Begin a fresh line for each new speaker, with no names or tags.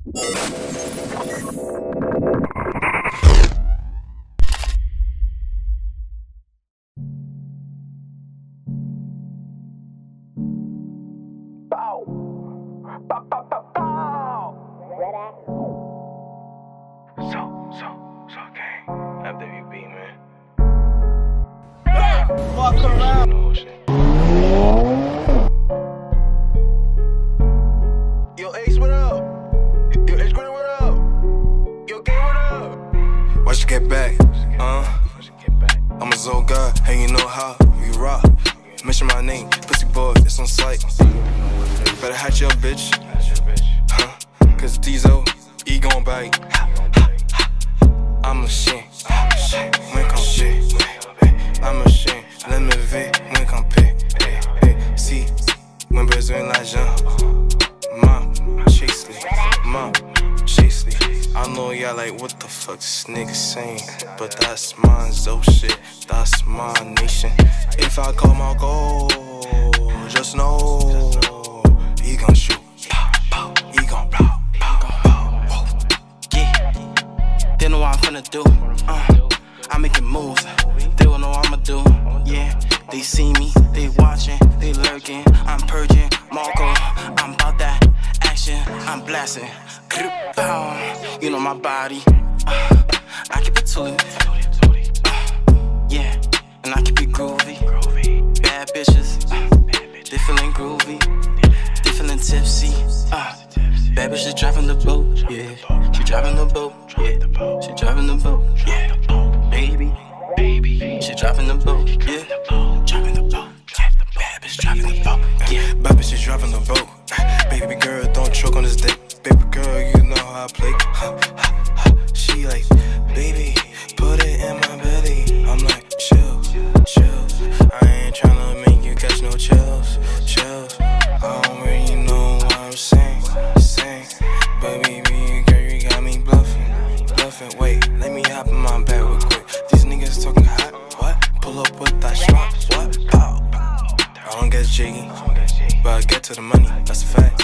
So gang, Fwb, man.
Walk around.
Yo, Ace, what up? Yo, Ace, what up? Yo, Gay, what up?
Watch you get back, I'm a Zoe God, and you know how we rock. Mention my name, pussy boys, it's on sight. Better hatch your bitch, cause Diesel, he gon' bite. I'm a shit, when come shit. I'm a shit, let me ver, when come pay. Si, when besoin l'argent. Mom, Chasely. I know y'all like, what the fuck this nigga saying? But that's my Zoe shit, that's my nation. If I call my goal, just know he gon' shoot, he gon' blow.
Yeah, they know what I'm finna do. I'm making moves, they don't know what I'ma do. Yeah, they see me, they watching, they lurking. I'm purging, Marco, I'm about that action, I'm blasting. You know my body, I keep it tootin'. Yeah, and I keep it groovy. Bad bitches, they feeling groovy, they feeling tipsy. Bad bitch, she driving the boat, yeah. She driving the boat, yeah. She driving the boat, yeah. Baby, she driving the boat, yeah. Driving the boat, yeah. Bad bitch driving the boat, yeah.
Bad bitch, she driving the boat. Baby girl, don't choke on this dick. Baby girl, you know how I play. She like, baby, put it in my belly. I'm like, chill. I ain't tryna make you catch no chills. I don't really know what I'm saying. Baby, girl, you got me bluffing. Wait, let me hop in my bag real quick. These niggas talking hot, what? Pull up with that strap, what? Pow. I don't get jiggy, but I get to the money, that's a fact.